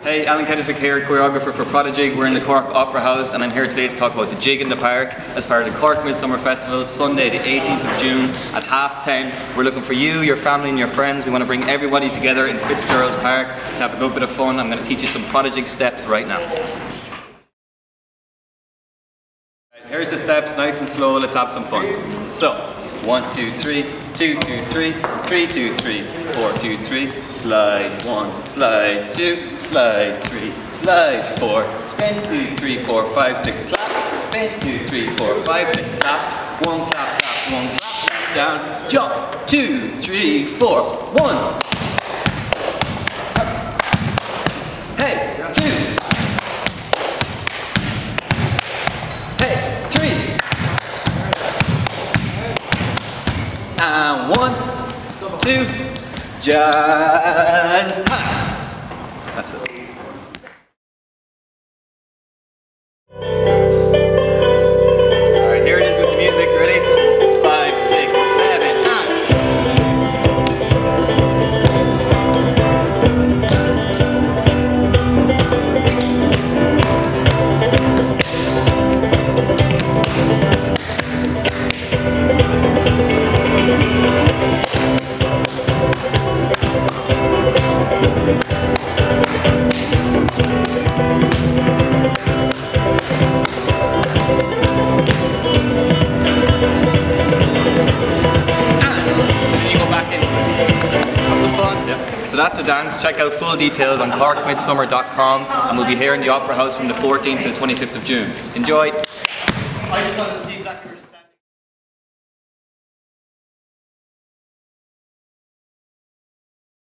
Hey, Alan Kenefick here, choreographer for ProdiJIG. We're in the Cork Opera House and I'm here today to talk about the Jig in the Park as part of the Cork Midsummer Festival, Sunday the 18th of June at 10:30. We're looking for you, your family and your friends. We want to bring everybody together in Fitzgerald Park to have a good bit of fun. I'm going to teach you some ProdiJIG steps right now. Here's the steps, nice and slow, let's have some fun. So, 1, 2, 3, 2, 2, 3, 3, 2, 3, 4, 2, 3, slide 1, slide 2, slide 3, slide 4, spin 2, 3, 4, 5, 6, clap, spin 2, 3, 4, 5, 6, clap, 1 clap, clap, 1 clap, clap, down, jump, 2, 3, 4, 1. Hey, 2. Hey, 3. And 1, 2, jazz hands. That's it. Alright, here it is with the music. Ready? 5, 6, 7, So that's the dance. Check out full details on corkmidsummer.com and we'll be here in the Opera House from the 14th to the 25th of June. Enjoy!